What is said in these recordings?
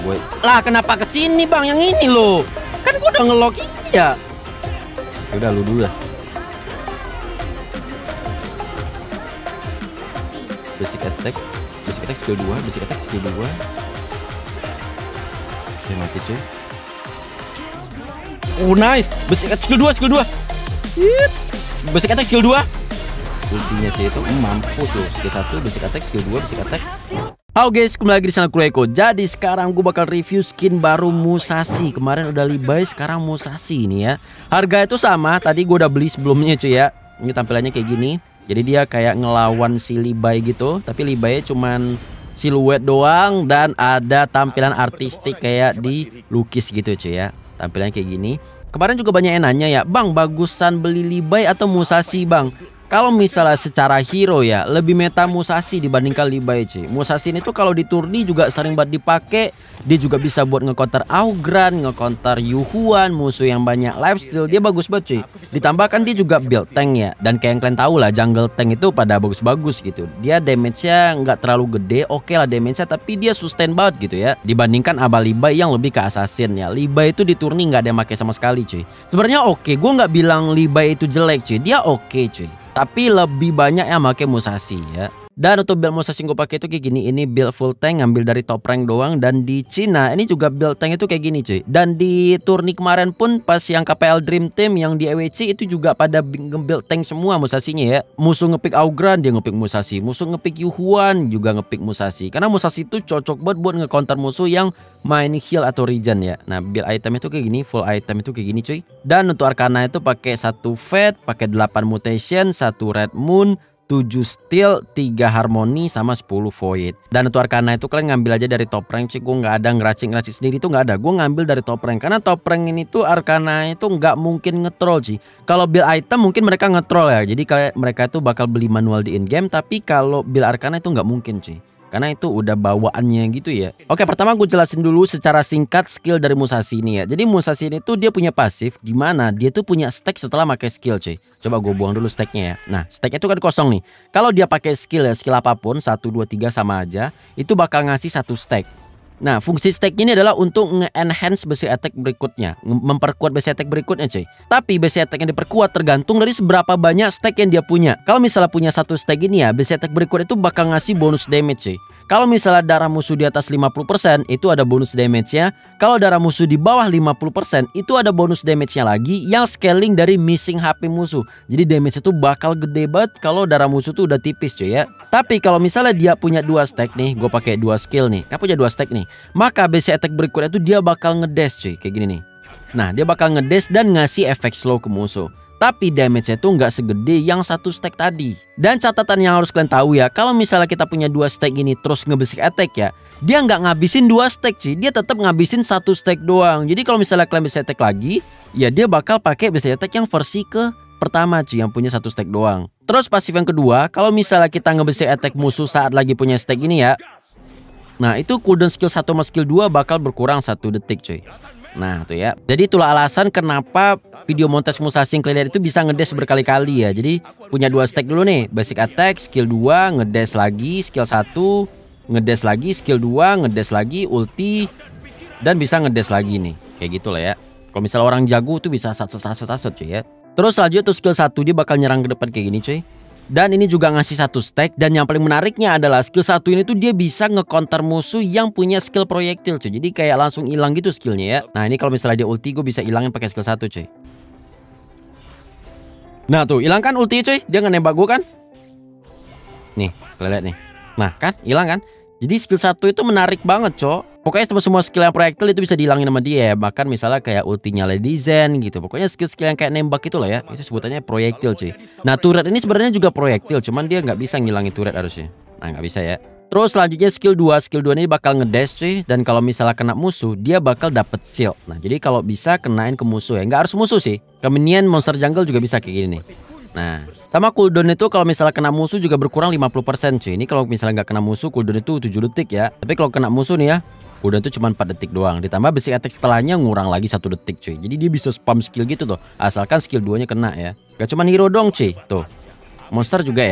Woi. Lah kenapa ke sini bang? Yang ini loh. Kan gua udah nge-lock ya. Udah lu dulu lah. Basic attack skill 2, basic attack skill 2. Oke, mati cuy. Oh nice. Basic attack skill 2. Basic attack skill 2. Ultinya sih itu mampus loh. Skill 1, basic attack, skill 2, basic attack. Halo guys, kembali lagi di channel Krueko. Jadi sekarang gue bakal review skin baru Musashi. Kemarin udah Levi, sekarang Musashi ini ya. Harga itu sama, tadi gue udah beli sebelumnya cuy ya. Ini tampilannya kayak gini. Jadi dia kayak ngelawan si Levi gitu. Tapi Levi cuman siluet doang. Dan ada tampilan artistik kayak dilukis gitu cuy ya. Tampilannya kayak gini. Kemarin juga banyak yang nanya ya, bang bagusan beli Levi atau Musashi bang? Kalau misalnya secara hero ya, lebih meta Musashi dibandingkan Levi cuy. Musashi ini tuh kalau di turni juga sering banget dipakai. Dia juga bisa buat nge-counter Augran, nge-counter Yuhuan, musuh yang banyak lifesteal. Dia bagus banget cuy. Ditambahkan dia juga build tank ya. Dan kayak yang kalian tahu lah, jungle tank itu pada bagus-bagus gitu. Dia damage-nya nggak terlalu gede, oke lah damage-nya, tapi dia sustain banget gitu ya. Dibandingkan Aba Levi yang lebih ke assassin ya. Levi itu di turni nggak ada yang pakai sama sekali cuy. Sebenarnya oke, gue nggak bilang Levi itu jelek cuy. Dia oke cuy. Tapi lebih banyak yang pakai Musashi ya. Dan untuk build Musashi gue pakai itu kayak gini. Ini build full tank, ngambil dari top rank doang. Dan di Cina ini juga build tank itu kayak gini cuy. Dan di turni kemarin pun pas yang KPL Dream Team yang di EWC itu juga pada build tank semua Musashinya ya. Musuh ngepick Augran dia ngepick Musashi. Musuh ngepick Yuhuan juga ngepick Musashi. Karena Musashi itu cocok banget buat nge-counter musuh yang main heal atau regen ya. Nah build item itu kayak gini, full item itu kayak gini cuy. Dan untuk Arcana itu pakai 1 Fate, pakai 8 Mutation, 1 Red Moon, 7 Steel, 3 Harmony, sama 10 Void. Dan untuk Arcana itu kalian ngambil aja dari top rank cuy. Gue nggak ada ngeracik-ngeracik sendiri tuh nggak ada. Gue ngambil dari top rank. Karena top rank ini tuh Arcana itu nggak mungkin nge-troll cuy. Kalau build item mungkin mereka nge-troll ya. Jadi kayak mereka itu bakal beli manual di in-game. Tapi kalau build Arcana itu nggak mungkin cuy. Karena itu udah bawaannya gitu ya. Oke, pertama gue jelasin dulu secara singkat skill dari Musashi ini ya. Jadi Musashi ini tuh dia punya pasif di mana dia tuh punya stack setelah pakai skill cuy. Coba gue buang dulu stacknya ya. Nah stack itu kan kosong nih. Kalau dia pakai skill ya, skill apapun 1, 2, 3 sama aja, itu bakal ngasih 1 stack. Nah fungsi stack ini adalah untuk nge-enhance basic attack berikutnya, memperkuat basic attack berikutnya cuy. Tapi basic attack yang diperkuat tergantung dari seberapa banyak stack yang dia punya. Kalau misalnya punya 1 stack ini ya, basic attack berikut itu bakal ngasih bonus damage cuy. Kalau misalnya darah musuh di atas 50% itu ada bonus damage-nya. Kalau darah musuh di bawah 50% itu ada bonus damage-nya lagi yang scaling dari missing HP musuh. Jadi damage itu bakal gede banget kalau darah musuh tuh udah tipis cuy ya. Tapi kalau misalnya dia punya 2 stack nih, gue pakai 2 skill nih. Kan punya 2 stack nih. Maka basic attack berikutnya itu dia bakal ngedash cuy, kayak gini nih. Nah dia bakal ngedash dan ngasih efek slow ke musuh. Tapi damage-nya itu nggak segede yang 1 stack tadi. Dan catatan yang harus kalian tahu ya, kalau misalnya kita punya 2 stack ini terus nge-basic attack ya, dia nggak ngabisin 2 stack sih, dia tetap ngabisin 1 stack doang. Jadi kalau misalnya kalian basic attack lagi, ya dia bakal pakai basic attack yang versi ke pertama cuy, yang punya 1 stack doang. Terus pasif yang kedua, kalau misalnya kita nge-basic attack musuh saat lagi punya stack ini ya, nah itu cooldown skill 1 sama skill 2 bakal berkurang 1 detik cuy. Nah tuh ya. Jadi itulah alasan kenapa video montage Musashi yang kalian lihat itu bisa ngedash berkali-kali ya. Jadi punya 2 stack dulu nih, basic attack, skill 2, ngedash lagi, skill 1, ngedash lagi, skill 2, ngedash lagi, ulti, dan bisa ngedash lagi nih. Kayak gitulah ya. Kalau misalnya orang jago tuh bisa sat-sat cuy ya. Terus selanjutnya tuh skill 1 dia bakal nyerang ke depan kayak gini cuy. Dan ini juga ngasih 1 stack. Dan yang paling menariknya adalah skill 1 ini tuh dia bisa nge-counter musuh yang punya skill proyektil cuy. Jadi kayak langsung hilang gitu skillnya ya. Nah ini kalau misalnya dia ulti gue bisa hilangin pakai skill 1 cuy. Nah tuh hilang kan ulti cuy. Dia nge-nembak gue kan. Nih kalian lihat nih. Nah kan hilang kan. Jadi skill 1 itu menarik banget cok. Pokoknya semua skill yang proyektil itu bisa dihilangin sama dia ya. Bahkan misalnya kayak ultinya Lady Zen gitu. Pokoknya skill-skill yang kayak nembak itu lah ya. Itu sebutannya proyektil cuy. Nah turret ini sebenarnya juga proyektil. Cuman dia nggak bisa ngilangin turret harusnya. Nah nggak bisa ya. Terus selanjutnya skill 2. Skill 2 ini bakal ngedash cuy. Dan kalau misalnya kena musuh dia bakal dapet shield. Nah jadi kalau bisa kenain ke musuh ya. Nggak harus musuh sih. Ke minion monster jungle juga bisa kayak gini nih. Nah sama cooldown itu kalau misalnya kena musuh juga berkurang 50% cuy. Ini kalau misalnya nggak kena musuh cooldown itu 7 detik ya. Tapi kalau kena musuh nih ya, cooldown itu cuma 4 detik doang. Ditambah basic attack setelahnya ngurang lagi 1 detik cuy. Jadi dia bisa spam skill gitu tuh. Asalkan skill 2 nya kena ya. Gak cuma hero dong cuy. Tuh monster juga ya.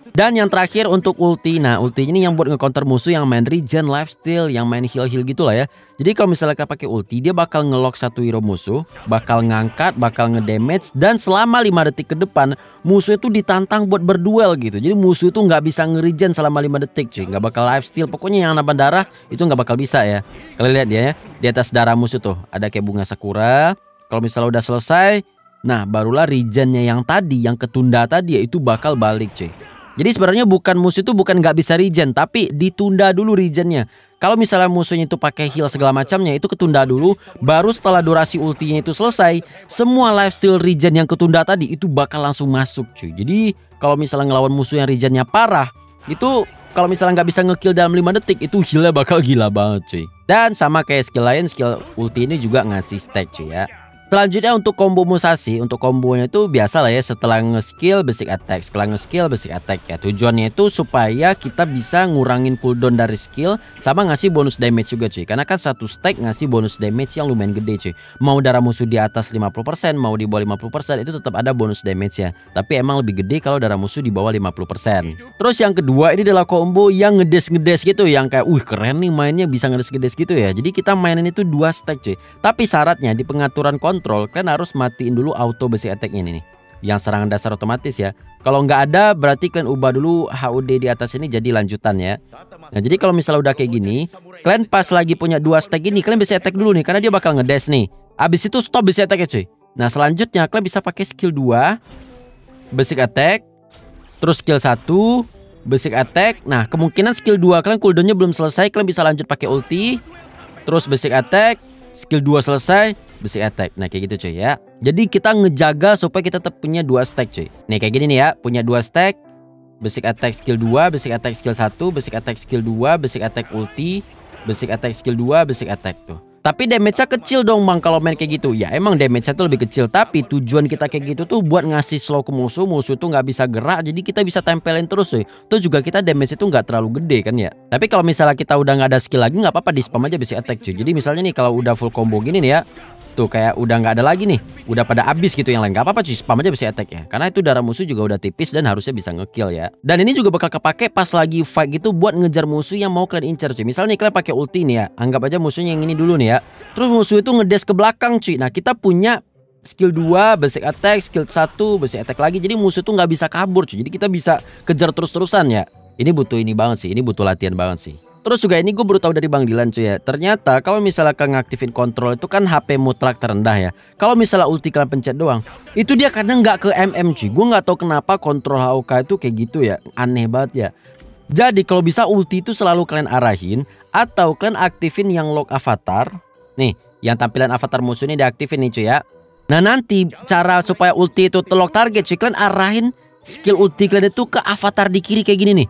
Dan yang terakhir untuk ulti. Nah, ulti ini yang buat nge-counter musuh yang main regen, lifesteal, yang main heal-heal gitu lah ya. Jadi kalau misalnya kita pakai ulti, dia bakal nge-lock satu hero musuh, bakal ngangkat, bakal ngedamage, dan selama 5 detik ke depan musuh itu ditantang buat berduel gitu. Jadi musuh itu nggak bisa nge-regen selama 5 detik cuy, nggak bakal lifesteal. Pokoknya yang nambah darah itu nggak bakal bisa ya. Kalian lihat dia ya, di atas darah musuh tuh ada kayak bunga sakura. Kalau misalnya udah selesai, nah barulah regennya yang tadi, yang ketunda tadi ya, itu bakal balik cuy. Jadi sebenarnya bukan musuh itu bukan nggak bisa regen, tapi ditunda dulu regennya. Kalau misalnya musuhnya itu pakai heal segala macamnya, itu ketunda dulu. Baru setelah durasi ultinya itu selesai, semua lifesteal regen yang ketunda tadi itu bakal langsung masuk cuy. Jadi kalau misalnya ngelawan musuh yang regennya parah, itu kalau misalnya nggak bisa ngekill dalam 5 detik, itu healnya bakal gila banget cuy. Dan sama kayak skill lain, skill ulti ini juga ngasih stack cuy ya. Selanjutnya untuk combo Musashi, untuk kombonya itu biasa lah ya, setelah nge-skill basic attack, setelah nge-skill basic attack ya. Tujuannya itu supaya kita bisa ngurangin cooldown dari skill sama ngasih bonus damage juga cuy. Karena kan satu stack ngasih bonus damage yang lumayan gede cuy. Mau darah musuh di atas 50%, mau di bawah 50% itu tetap ada bonus damage ya. Tapi emang lebih gede kalau darah musuh di bawah 50%. Terus yang kedua ini adalah combo yang ngedes-ngedes gitu, yang kayak keren nih mainnya bisa ngedes-ngedes gitu ya. Jadi kita mainin itu 2 stack cuy. Tapi syaratnya di pengaturan kontrol kalian harus matiin dulu auto basic attack ini nih, yang serangan dasar otomatis ya. Kalau nggak ada berarti kalian ubah dulu HUD di atas ini jadi lanjutan ya. Nah jadi kalau misalnya udah kayak gini, kalian pas lagi punya 2 stack ini kalian basic attack dulu nih, karena dia bakal ngedash nih. Abis itu stop basic attack ya cuy. Nah selanjutnya kalian bisa pakai skill 2 basic attack, terus skill 1 basic attack. Nah kemungkinan skill 2 kalian cooldownnya belum selesai, kalian bisa lanjut pakai ulti, terus basic attack, skill 2 selesai, basic attack. Nah kayak gitu cuy ya. Jadi kita ngejaga supaya kita tetap punya 2 stack cuy. Nih kayak gini nih ya, punya 2 stack, basic attack skill 2, basic attack skill 1, basic attack skill 2, basic attack ulti, basic attack skill 2, basic attack tuh. Tapi damage-nya kecil dong bang kalau main kayak gitu. Ya emang damage-nya tuh lebih kecil, tapi tujuan kita kayak gitu tuh buat ngasih slow ke musuh. Musuh tuh nggak bisa gerak, jadi kita bisa tempelin terus cuy. Tuh juga kita damage itu nggak terlalu gede kan ya. Tapi kalau misalnya kita udah nggak ada skill lagi, nggak apa-apa, di spam aja basic attack cuy. Jadi misalnya nih kalau udah full combo gini nih ya, tuh kayak udah nggak ada lagi nih, udah pada habis gitu yang lain, nggak apa-apa cuy, spam aja basic attack ya. Karena itu darah musuh juga udah tipis dan harusnya bisa ngekill ya. Dan ini juga bakal kepake pas lagi fight gitu buat ngejar musuh yang mau kalian incer cuy. Misalnya nih kalian pakai ulti nih ya, anggap aja musuhnya yang ini dulu nih ya. Terus musuh itu ngedes ke belakang cuy. Nah kita punya skill 2 basic attack, skill 1 basic attack lagi. Jadi musuh itu nggak bisa kabur cuy. Jadi kita bisa kejar terus-terusan ya. Ini butuh ini banget sih, ini butuh latihan banget sih. Terus juga ini gue baru tahu dari Bang Dilan cuy ya. Ternyata kalau misalnya kalian ngaktifin kontrol itu kan HP mutlak terendah ya. Kalau misalnya ulti kalian pencet doang, itu dia kadang nggak ke MM cuy. Gue nggak tahu kenapa kontrol HOK itu kayak gitu ya. Aneh banget ya. Jadi kalau bisa ulti itu selalu kalian arahin, atau kalian aktifin yang lock avatar. Nih, yang tampilan avatar musuh ini diaktifin nih cuy ya. Nah nanti cara supaya ulti itu terlock target cuy, kalian arahin skill ulti kalian itu ke avatar di kiri kayak gini nih.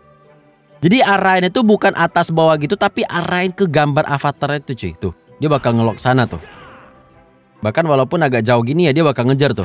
Jadi arahin itu bukan atas bawah gitu, tapi arahin ke gambar avatar itu cuy. Tuh, dia bakal ngelok sana tuh. Bahkan walaupun agak jauh gini ya, dia bakal ngejar tuh.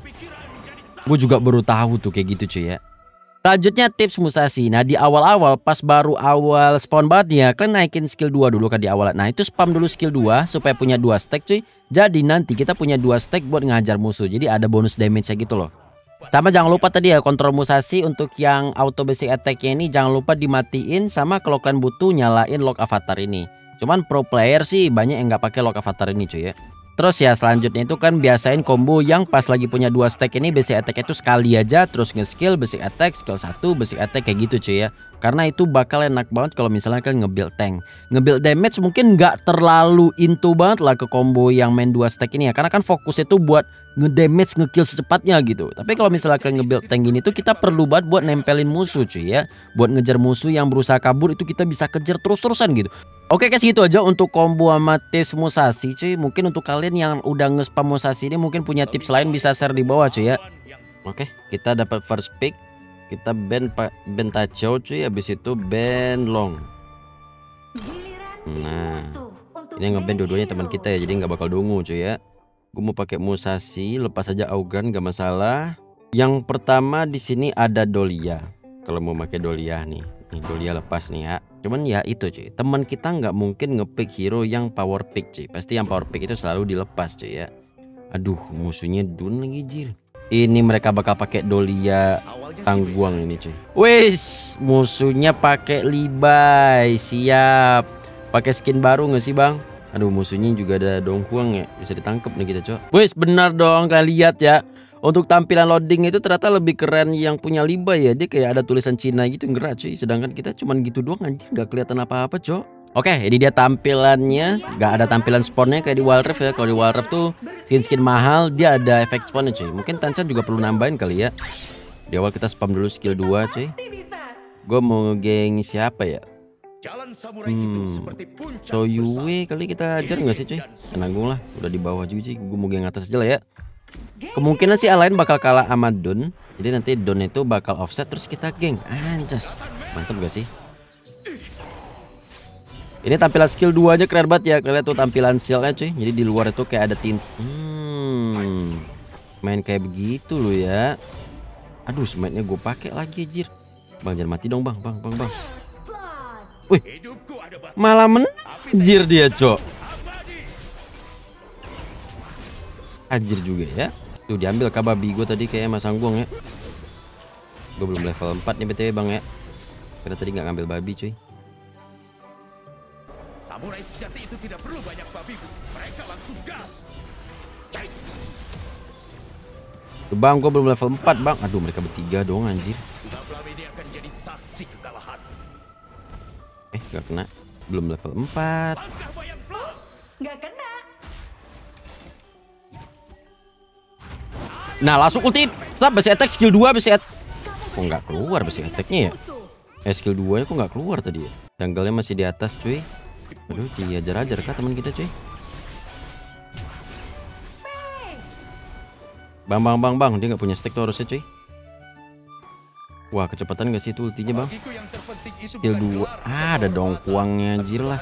Gue juga baru tahu tuh kayak gitu cuy ya. Selanjutnya tips Musashi. Nah di awal-awal pas baru awal spawn banget ya, kalian naikin skill 2 dulu kan di awal. Nah itu spam dulu skill 2 supaya punya 2 stack cuy. Jadi nanti kita punya 2 stack buat ngajar musuh. Jadi ada bonus damage-nya gitu loh. Sama jangan lupa tadi ya, kontrol Musashi untuk yang auto basic attack-nya ini jangan lupa dimatiin, sama kalau kalian butuh nyalain lock avatar ini. Cuman pro player sih banyak yang nggak pakai lock avatar ini cuy ya. Terus ya selanjutnya itu kan biasain combo yang pas lagi punya 2 stack ini basic attack itu sekali aja, terus nge-skill basic attack, skill 1 basic attack kayak gitu cuy ya. Karena itu bakal enak banget kalau misalnya kalian nge-build tank. Nge-build damage mungkin nggak terlalu into banget lah ke combo yang main 2 stack ini ya. Karena kan fokusnya itu buat ngedamage, ngekill secepatnya gitu. Tapi kalau misalnya kalian nge-build tank gini tuh kita perlu banget buat nempelin musuh cuy ya. Buat ngejar musuh yang berusaha kabur itu kita bisa kejar terus-terusan gitu. Oke guys, gitu aja untuk combo sama tips Musashi cuy. Mungkin untuk kalian yang udah nge-spam Musashi ini mungkin punya tips lain, bisa share di bawah cuy ya. Oke, kita dapat first pick. Kita ban Tachou cuy, habis itu ban Long. Nah, ini nge-ban dua-duanya teman kita ya, jadi nggak bakal dungu cuy ya. Gue mau pakai Musashi, lepas aja Augan gak masalah. Yang pertama di sini ada Dolia. Kalau mau pakai Dolia nih Dolia lepas nih ya. Cuman ya itu cuy, teman kita nggak mungkin ngepick hero yang power pick cuy. Pasti yang power pick itu selalu dilepas cuy ya. Aduh, musuhnya Dun lagi jir. Ini mereka bakal pakai Dahlia Tangguang ini cuy. Wis, musuhnya pakai Levi. Siap. Pakai skin baru nggak sih bang? Aduh, musuhnya juga ada Donghuang ya. Bisa ditangkap nih kita cok. Wis, benar dong, kalian lihat ya. Untuk tampilan loading itu ternyata lebih keren yang punya Levi ya. Dia kayak ada tulisan Cina gitu gerak cuy. Sedangkan kita cuman gitu doang anjir, nggak kelihatan apa-apa cok. Oke, ini dia tampilannya. Nggak ada tampilan spawnnya kayak di Wild Rift ya. Kalau di Wild Rift tuh skin-skin mahal dia ada efek spawnnya cuy. Mungkin Tanshan juga perlu nambahin kali ya. Di awal kita spam dulu skill 2 cuy. Gue mau geng siapa ya? Soyue kali kita ajar nggak sih cuy? Penanggung lah, udah di bawah juga cuy. Gue mau geng atas aja lah ya. Kemungkinan sih Alain bakal kalah sama Don. Jadi nanti Don itu bakal offset terus kita geng. Anjas, mantep gak sih? Ini tampilan skill 2 aja keren banget ya. Kalian lihat tuh tampilan shieldnya cuy. Jadi di luar itu kayak ada tint. Main kayak begitu loh ya. Aduh, smite-nya gue pakai lagi anjir. Bang jangan mati dong bang. Wih, malah menjir dia cok. Anjir juga ya. Tuh diambil kah babi gue tadi kayak Mas Angguang ya. Gue belum level 4 nih BTW bang ya. Karena tadi nggak ngambil babi cuy. Samurai sejati itu tidak perlu banyak babi. Mereka langsung gas. Tuh bang, gue belum level 4 bang. Aduh, mereka bertiga dong anjir. Ini akan jadi saksi kekalahan. Gak kena. Belum level 4. Gak kena. Nah langsung ulti. Sab, basic attack skill 2 basic attack. Kok nggak keluar basic attacknya ya? Skill 2 nya kok nggak keluar tadi ya? Junggle-nya masih di atas cuy. Aduh, diajar-ajar kah teman kita cuy? Bang, dia nggak punya stack tuh harusnya cuy. Wah, kecepatan gak sih itu ultinya bang? Skill 2. Ada Donghuangnya anjir lah.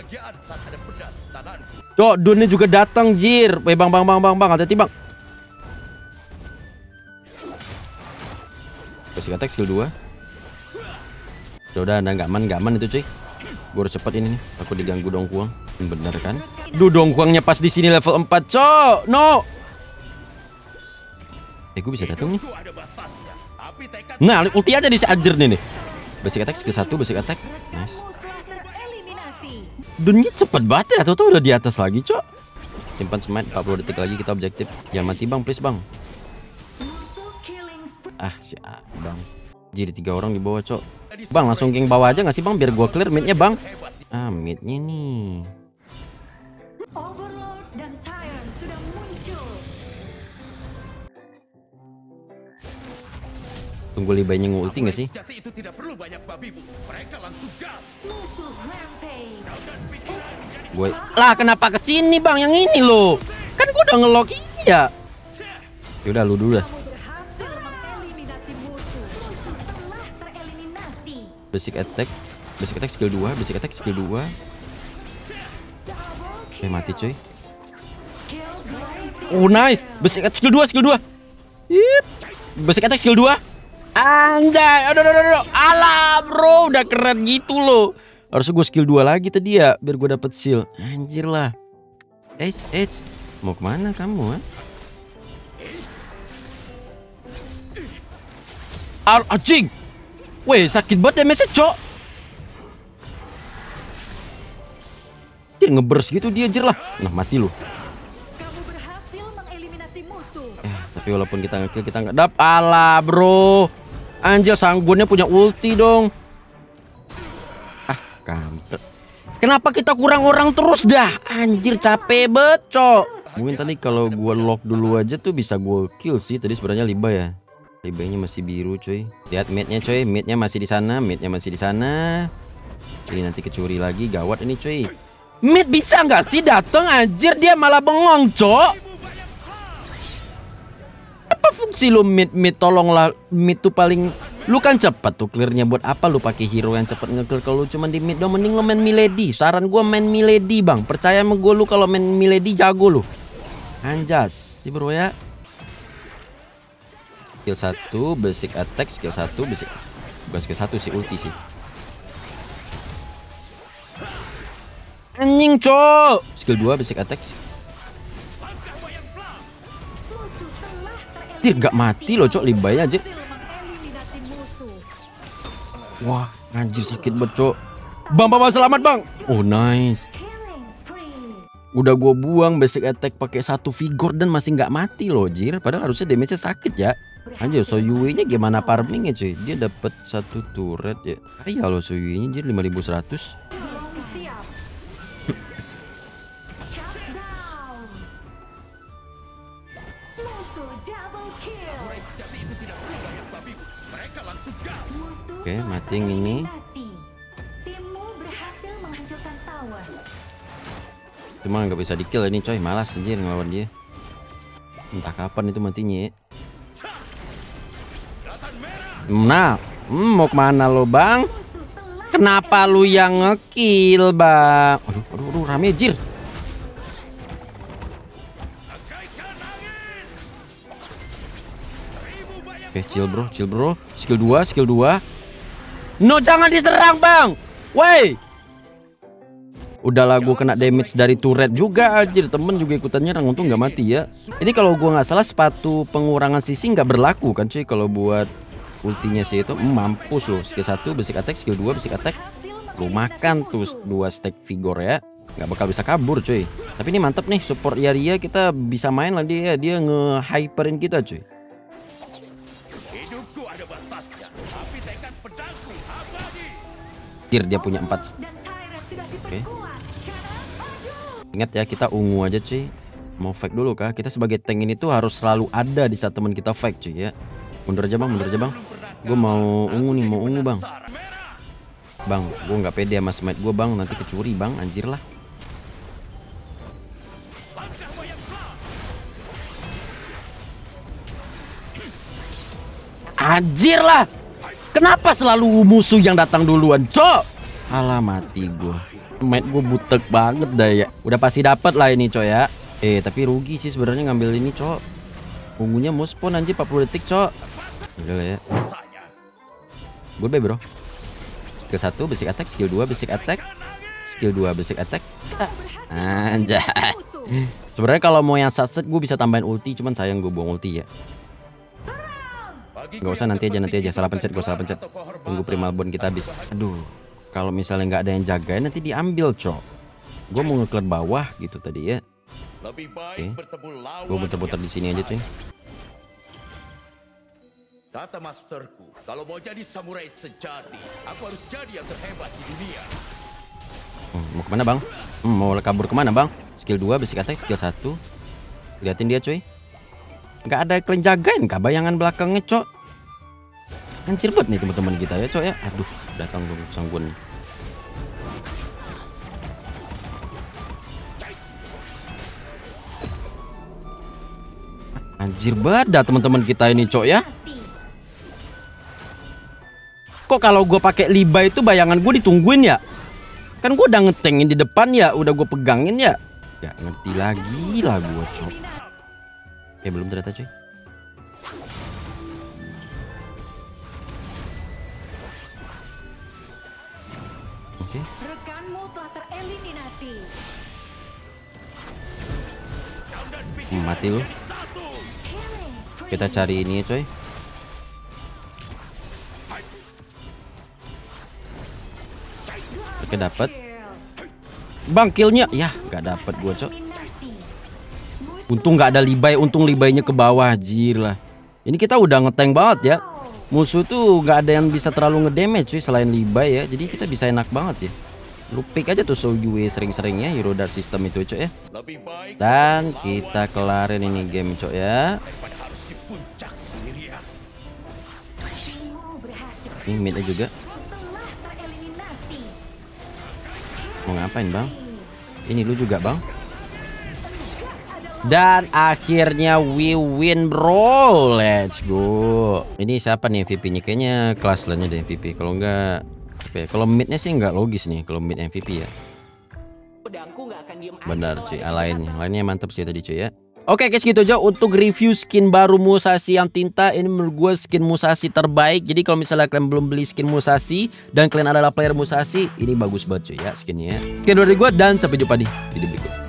Cok, Dunnya juga datang jir. Bang, hati-hati bang. Basic attack skill 2. Udah nggak aman itu cuy. Gue harus cepet ini nih. Aku diganggu Donghuang. Bener kan? Duh, Donghuangnya pas di sini level 4 cok. No. Gue bisa datang nih. Nah, ulti aja disajer nih. Basic attack skill 1, basic attack. Nice. Dunnya cepet banget ya. Tuh udah di atas lagi cok. Simpan smite 40 detik lagi kita objektif. Jangan mati bang, please bang. Si bang. Jadi 3 orang di bawah cok. Bang langsung geng bawah aja gak sih bang biar gua clear midnya bang. Midnya nih. Overlord dan Tyrant sudah muncul. Tunggu Levi-nya ngulti gak sih? Itu tidak perlu banyak babi, Bu. Mereka langsung gas. Musuh rampage. Gue lah kenapa kesini bang yang ini loh? Kan gua udah ngelock ini ya. Yaudah lu dulu dah. Basic attack skill 2, basic attack skill 2. Mati cuy. Oh nice, basic attack skill 2. Yip. Basic attack skill 2. Anjay, aduh. Alah bro, udah keren gitu loh. Harusnya gue skill 2 lagi tadi ya, biar gue dapet shield. Anjir lah. Mau kemana kamu Anjing. Weh, sakit banget damage-nya, cok. Dia ngebers gitu dia anjir lah. Nah, mati lu. Kamu berhasil mengeliminasi musuh. Tapi walaupun kita nge-kill kita nggak dap. Alah, bro. Anjir, Sanggunnya punya ulti dong. Kampret. Kenapa kita kurang orang terus dah? Anjir, capek banget, cok. Mungkin tadi kalau gua lock dulu aja tuh bisa gua kill sih. Tadi sebenarnya Levi ya. Levi-nya masih biru cuy. Lihat mid-nya cuy. Mid-nya masih di sana. Ini nanti kecuri lagi. Gawat ini cuy. Mid bisa nggak sih dateng anjir? Dia malah bengong cok. Apa fungsi lu mid? Tolonglah mid tuh paling. Lu kan cepet tuh clearnya. Buat apa lu pakai hero yang cepet nge-clear? Kalau lu cuma di mid dong, mending lu main Milady. Saran gua main Milady bang. Percaya sama gua, lu kalau main Milady jago lu. Anjas sih bro ya. Skill 1 basic attack, skill 1 basic. Bukan skill 1 sih, ulti sih. Anjing skill 2 basic attack. Dir nggak mati loh cok Levinya aja. Mengeliminasi musuh. Wah anjir sakit banget cok. Bang selamat bang. Oh nice. Killing spree. Udah gue buang basic attack pakai 1 vigor dan masih nggak mati loh jir. Padahal harusnya damage-nya sakit ya. Anjir Soyue-nya gimana farmingnya cuy. Dia dapat 1 turret ya. Kaya loh Soyue-nya jir 5100. Belum siap. Shutdown. Musuh double kill. Sejati itu tidak perlu banyak babibu. Mereka langsung down. Musuh Oke, mati yang ini. eliminasi. Timmu berhasil menghancurkan tower. Cuma nggak bisa di kill ini coy. Malas anjir ngelawan dia. Entah kapan itu matinya ya. Nah, mau kemana lo bang? Musuh telah Kenapa lu yang ngekill bang? Aduh rame jir. Oke chill bro. Skill 2. No jangan diserang bang. Woi. Udahlah gue kena damage dari turret juga anjir. Temen juga ikutan nyerang untung nggak mati ya. Ini kalau gua nggak salah sepatu pengurangan sisi nggak berlaku kan cuy kalau buat ultinya sih itu. Mampus loh. Skill 1 basic attack, skill 2 basic attack. Lu makan tuh 2 stack vigor ya. Nggak bakal bisa kabur cuy. Tapi ini mantep nih support Yaria kita bisa main lah dia. Dia nge-hyperin kita cuy. Hidupku ada batasnya, tapi tekad pedangku abadi. Tir dia punya 4. dan Tyrant sudah diperkuat. Kanan maju. Ingat ya kita ungu aja cuy. Mau fake dulu kah? Kita sebagai tank ini tuh harus selalu ada di saat teman kita fake cuy ya. Mundur aja bang. Gue mau ungu nih, mau ungu bang. Bang, gue nggak pede sama smite gue bang. Nanti kecuri bang, anjir lah. Anjir lah. Kenapa selalu musuh yang datang duluan, cok? Alah mati gue. Smite gue butek banget dah ya. Udah pasti dapat lah ini cok ya. Tapi rugi sih sebenarnya ngambil ini cok. Ungunya mau spawn anjir 40 detik cok. Udah lah ya. Goodbye bro. Skill 1 basic attack, skill 2 basic attack, skill 2 basic attack. Anjay. Sebenarnya kalau mau yang satset gue bisa tambahin ulti, cuman sayang gue buang ulti ya. Gak usah nanti aja salah pencet. Tunggu primal bond kita habis. Aduh, kalau misalnya nggak ada yang jagain nanti diambil cok. Gue mau ngeklir bawah gitu tadi ya. Lebih Oke. baik bertemu lawan. Gue muter-muter di sini aja cuy. Kata masterku, kalau mau jadi samurai sejati, aku harus jadi yang terhebat di dunia. Mau kemana bang? Mau kabur kemana bang? Skill 2 basic attack, skill 1. Liatin dia cuy. Nggak ada kalian jagain kah bayangan belakangnya cok. Hancur banget nih teman-teman kita ya cok ya. Aduh datang dong sangguan nih. Anjir banget dah teman-teman kita ini cok ya. Kok kalau gue pakai liba itu bayangan gue ditungguin ya? Kan gue udah ngetengin di depan ya, udah gue pegangin ya. Gak ngerti lagi lah gue cok. Belum ternyata cuy. Oke. Rekanmu telah tereliminasi. Mati lu. Killing spree. Kita cari ini ya coy. Oke dapat. Bang killnya ya nggak dapat gue cok. Untung nggak ada libai, untung libainya ke bawah jir lah. Ini kita udah ngeteng banget ya. Musuh tuh nggak ada yang bisa terlalu ngedamage cuy selain libai ya. Jadi kita bisa enak banget ya. Lu pick aja tuh Soyue sering-seringnya Hero Dart system itu cok ya. Lebih baik Dan kita kelarin ini game cok ya. daripada harus di puncak sendirian. Timmu berhasil. Ini midnya juga. Telah tereliminasi. Mau ngapain bang? Ini lu juga bang. Dan akhirnya we win bro. Let's go. Ini siapa nih MVP-nya? Kayaknya kelas lainnya deh MVP. Kalau enggak kalau midnya sih nggak logis nih kalau mid MVP ya. Benar cuy, lainnya mantap sih tadi cuy ya. Oke guys gitu aja untuk review skin baru Musashi yang tinta. Ini menurut gue skin Musashi terbaik. Jadi kalau misalnya kalian belum beli skin Musashi dan kalian adalah player Musashi, ini bagus banget cuy ya skinnya. Sekian dari gue dan sampai jumpa di video berikut.